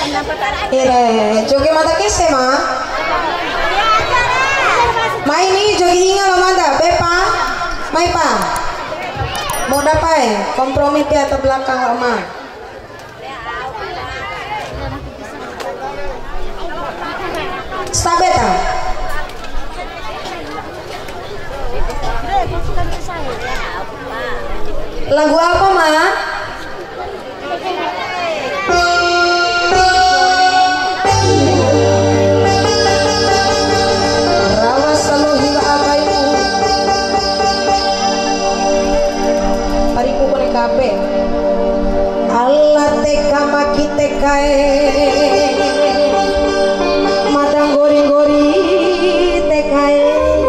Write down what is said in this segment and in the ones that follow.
Ire, jogi mata kese ma. Mai ni jogi inga mamanda, bepa, mai pa. Mau dapai kompromi pi atau belakang lama. Stabeta. Lagu apa ma? Allah teka maki tekae madang gori-gori tekae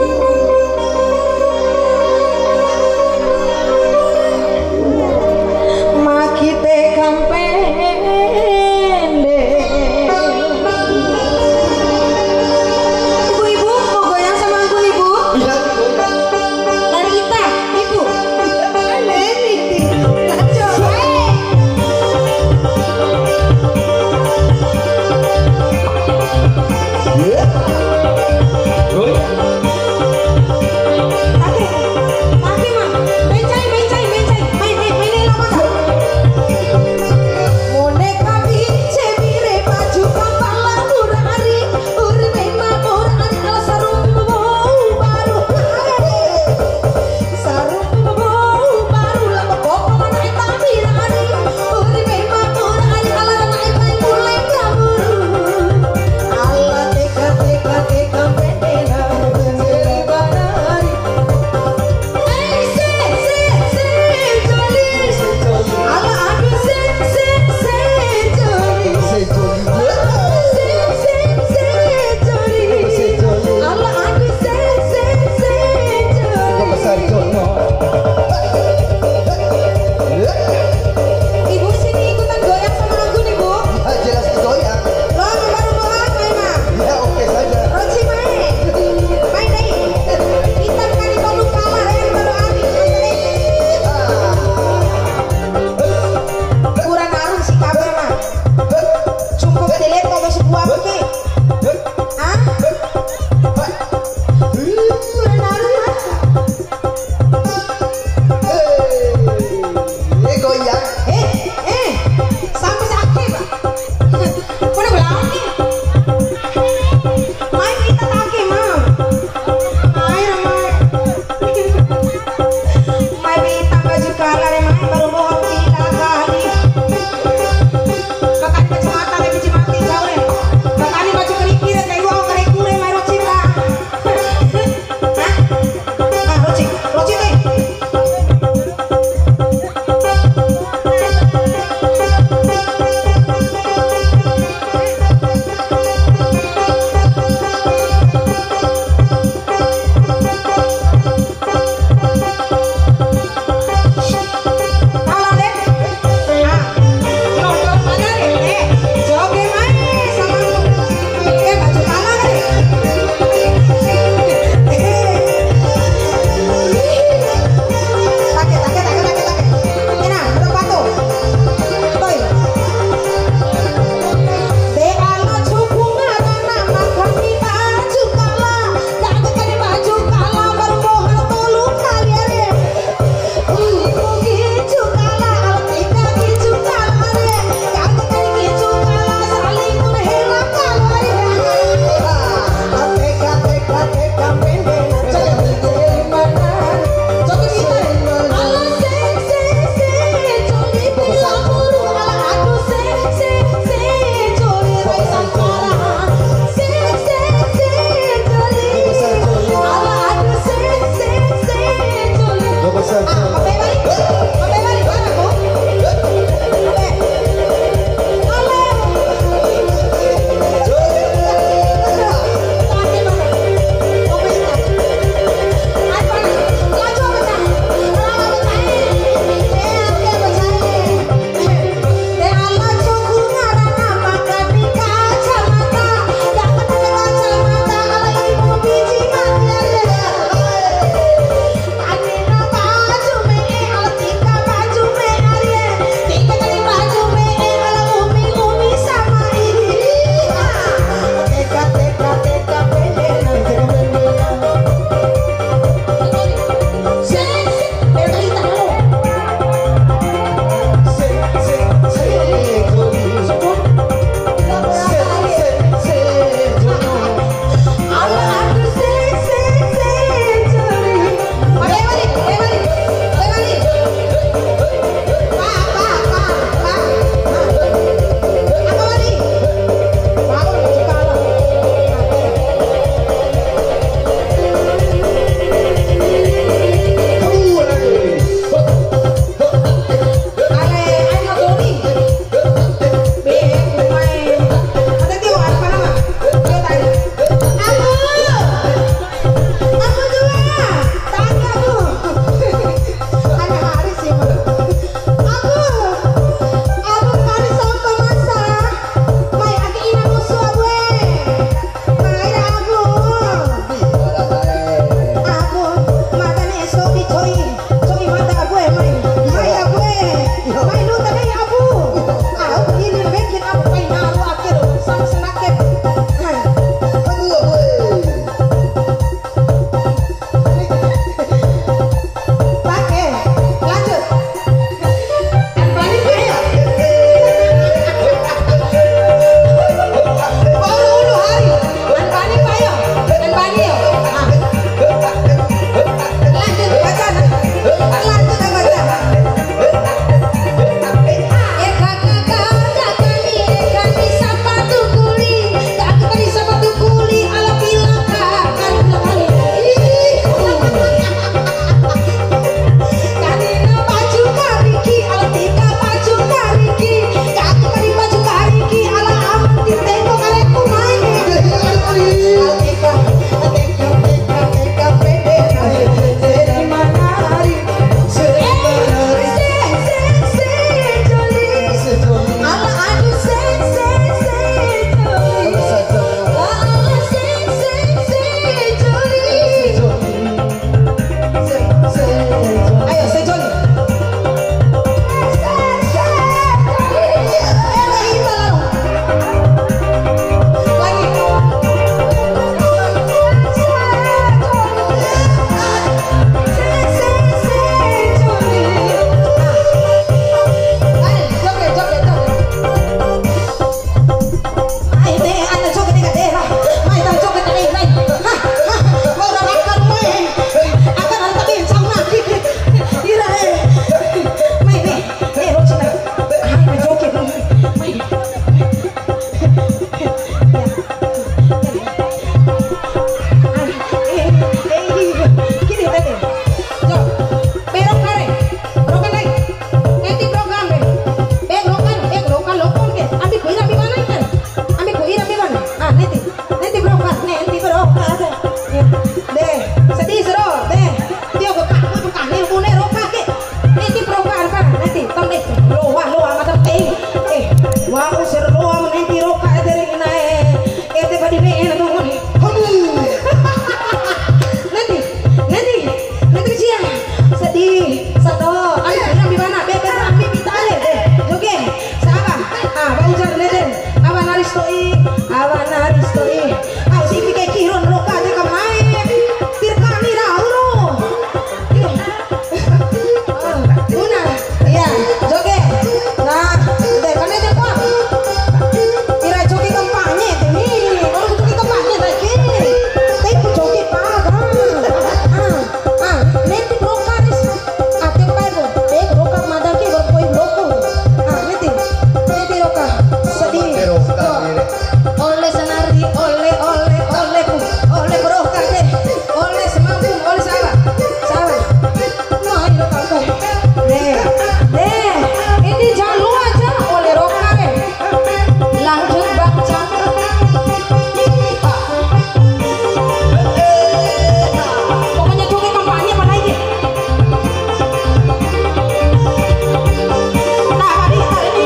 maki tekam pendek. Ibu-ibu mau goyang sama aku ibu? Lari kita ibu. Teka ristoi awana ristoi au si pike kiron roka de kamai tirkani rauro una ya joge nah de kane de kwa ira joge kampanye ni orang joge kampanye lagi tapi joge paga nanti roka ris ate pago roka madaki berpoi roko nanti roka sedih oleh senari oleh berokat deh oleh semampu oleh salah nah ini roka deh ini jalu aja oleh roka deh lanjut baca pokoknya juga kampanye mana ini nah hari ini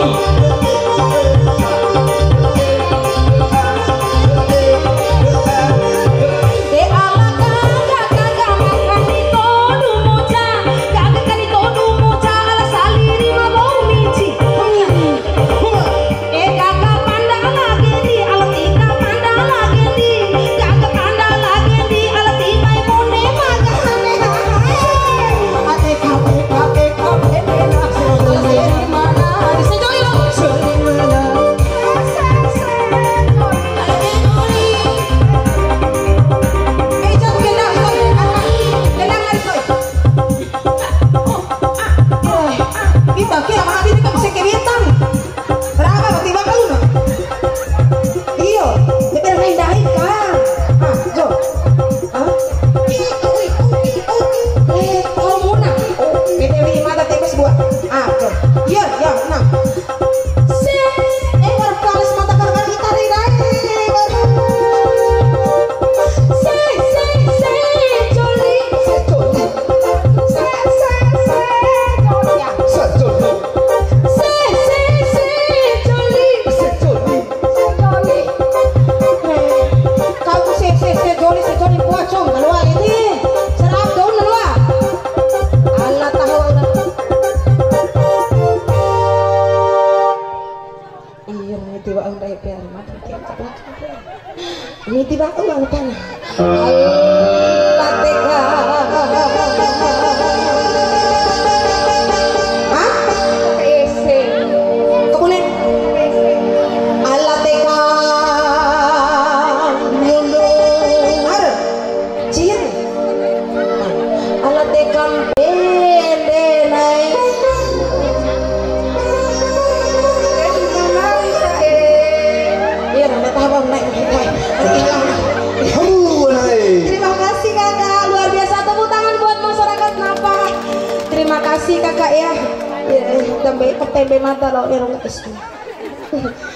ini tiba uang tanah Allah tega PC kemudian Allah tega nyundung cien Allah tega pende naik iya nanti tabang naik. Terima kasih kakak, luar biasa, tepuk tangan buat masyarakat Napa. Terima kasih kakak ya, tambah tempe mata lo erong es.